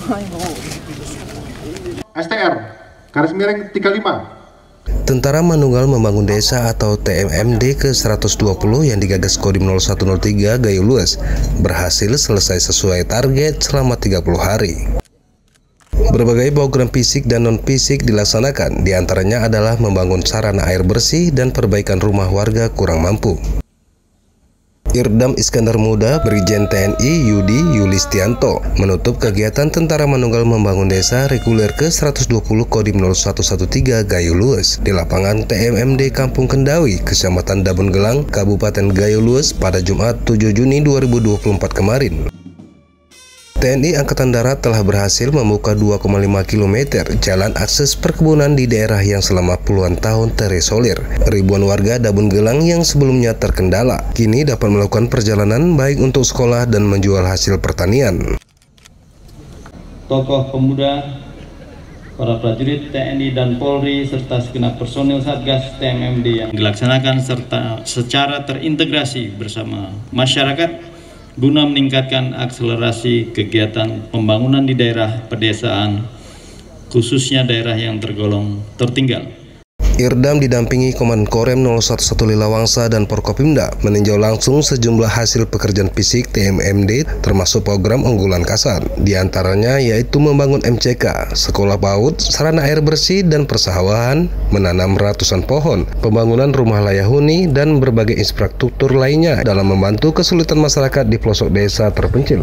STR, garis miring 35. Tentara Manunggal Membangun Desa atau TMMD ke-120 yang digagas Kodim 0103 Gayo Lues berhasil selesai sesuai target selama 30 hari. Berbagai program fisik dan non-fisik dilaksanakan, diantaranya adalah membangun sarana air bersih dan perbaikan rumah warga kurang mampu. Irdam Iskandar Muda Brigjen TNI Yudi Yulistianto menutup kegiatan Tentara Manunggal Membangun Desa reguler ke-120 Kodim 0113 Gayo Lues di lapangan TMMD Kampung Kendawi, Kecamatan Dabun Gelang, Kabupaten Gayo Lues pada Jumat 7 Juni 2024 kemarin. TNI Angkatan Darat telah berhasil membuka 2,5 km jalan akses perkebunan di daerah yang selama puluhan tahun terisolir. Ribuan warga Dabun Gelang yang sebelumnya terkendala, kini dapat melakukan perjalanan baik untuk sekolah dan menjual hasil pertanian. Tokoh pemuda, para prajurit TNI dan Polri, serta segenap personil Satgas TMMD yang dilaksanakan secara terintegrasi bersama masyarakat guna meningkatkan akselerasi kegiatan pembangunan di daerah pedesaan, khususnya daerah yang tergolong tertinggal. Irdam didampingi Komandan Korem 011 Lilawangsa dan Porkopimda meninjau langsung sejumlah hasil pekerjaan fisik TMMD termasuk program unggulan Kasar, diantaranya yaitu membangun MCK, sekolah PAUD, sarana air bersih dan persawahan, menanam ratusan pohon, pembangunan rumah layak huni, dan berbagai infrastruktur lainnya dalam membantu kesulitan masyarakat di pelosok desa terpencil.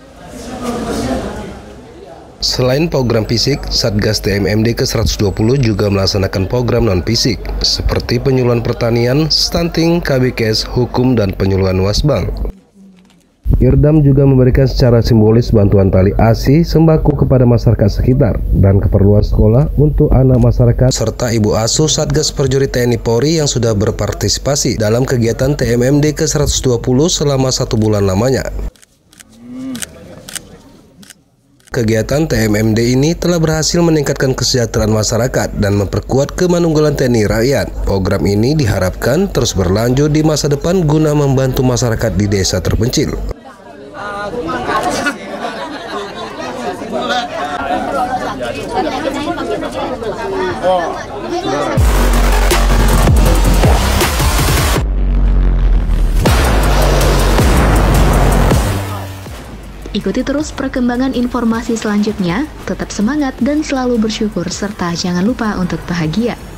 Selain program fisik, Satgas TMMD ke-120 juga melaksanakan program non-fisik, seperti penyuluhan pertanian, stunting, KBKes, hukum, dan penyuluhan wasbang. Irdam juga memberikan secara simbolis bantuan tali ASI sembako kepada masyarakat sekitar dan keperluan sekolah untuk anak masyarakat serta ibu asuh Satgas Prajurit TNI Polri yang sudah berpartisipasi dalam kegiatan TMMD ke-120 selama 1 bulan lamanya. Kegiatan TMMD ini telah berhasil meningkatkan kesejahteraan masyarakat dan memperkuat kemanunggalan TNI rakyat. Program ini diharapkan terus berlanjut di masa depan guna membantu masyarakat di desa terpencil. Ikuti terus perkembangan informasi selanjutnya, tetap semangat dan selalu bersyukur, serta jangan lupa untuk bahagia.